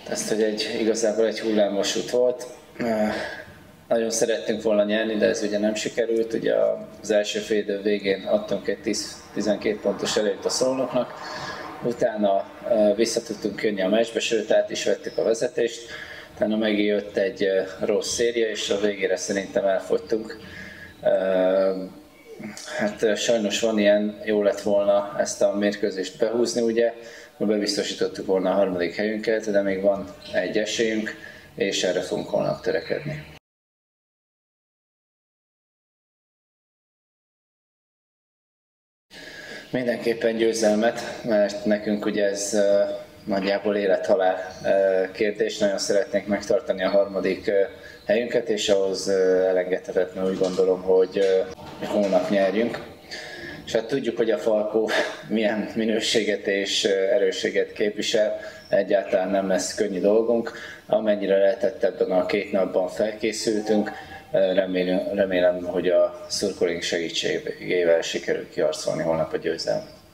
ezt, hogy igazából egy hullámvasút volt. Nagyon szerettünk volna nyerni, de ez ugye nem sikerült. Ugye az első fél idő végén adtunk egy 10-12 pontos előnyt a Szolnoknak. Utána vissza tudtunk jönni a meccsbe, sőt át is vettük a vezetést. Utána megjött egy rossz széria, és a végére szerintem elfogytunk. Hát sajnos van ilyen, jó lett volna ezt a mérkőzést behúzni, ugye, bebiztosítottuk volna a harmadik helyünket, de még van egy esélyünk, és erre fogunk holnap törekedni. Mindenképpen győzelmet, mert nekünk ugye ez nagyjából élet-halál kérdés, nagyon szeretnénk megtartani a harmadik helyünket, és ahhoz elengedhetetlen úgy gondolom, hogy holnap nyerjünk. És hát tudjuk, hogy a Falkó milyen minőséget és erősséget képvisel, egyáltalán nem lesz könnyű dolgunk. Amennyire lehetett ebben a 2 napban felkészültünk, remélem, hogy a szurkolóink segítségével sikerül kiharcolni holnap a győzelmet.